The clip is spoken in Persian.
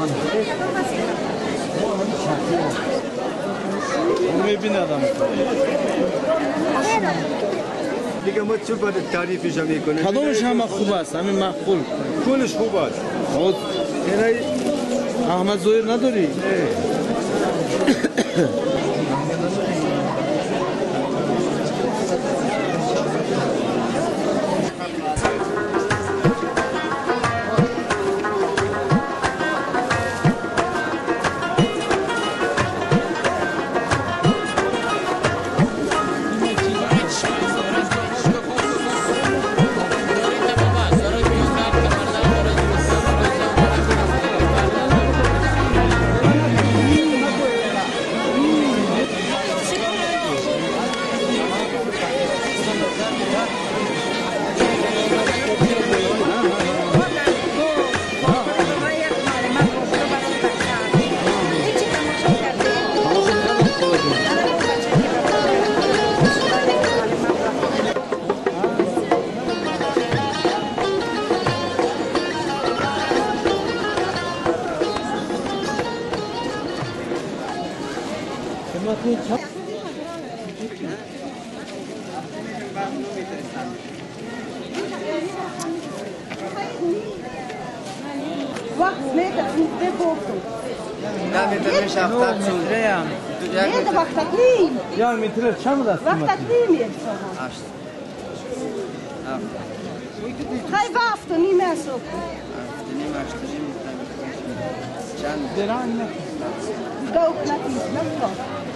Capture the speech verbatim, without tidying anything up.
میبینه آدم دیگه ما چه باید تعریفش هم میکنه کدومش همه خوب است همین معقول کلش خوب است خود احمد زویر نداری؟ Wacht, nee, dat is niet de boven. نه میتونی شفتر چون Nee, dat wacht dat niet. یا میتره چند دست Wacht dat niet meer. هشت Ga je wachten, niet meer zo. نیم هشت نیم چند دران نه Dood, laat iets, dat kan.